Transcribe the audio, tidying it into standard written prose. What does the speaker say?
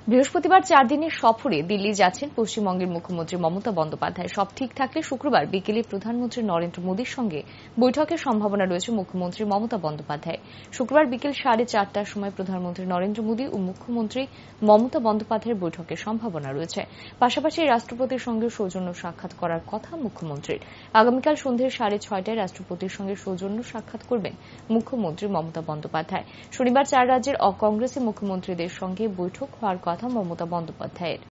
বৃহস্পতিবার 4 দিনের সফরে দিল্লি যাচ্ছেন পশ্চিমবঙ্গের মুখ্যমন্ত্রী মমতা বন্দ্যোপাধ্যায়। সব ঠিক থাকলে শুক্রবার বিকেলে প্রধানমন্ত্রী নরেন্দ্র মোদীর সঙ্গে বৈঠকের সম্ভাবনা রয়েছে মুখ্যমন্ত্রী মমতা বন্দ্যোপাধ্যায়। শুক্রবার বিকেল 4:30টার সময় প্রধানমন্ত্রী নরেন্দ্র মোদী ও মুখ্যমন্ত্রী মমতা বন্দ্যোপাধ্যায়ের বৈঠকের সম্ভাবনা রয়েছে। পাশাপাশি রাষ্ট্রপতির সঙ্গে সৌজন্য সাক্ষাৎ করার কথা মুখ্যমন্ত্রীর। আগামীকাল সন্ধ্যে 6:30টায় রাষ্ট্রপতির সঙ্গে সৌজন্য সাক্ষাৎ করবেন মুখ্যমন্ত্রী মমতা বন্দ্যোপাধ্যায়। শনিবার 4 রাজ্যের কংগ্রেসি মুখ্যমন্ত্রীদের সঙ্গে বৈঠক হওয়ার কথা মমতা বন্দ্যোপাধ্যায়ের।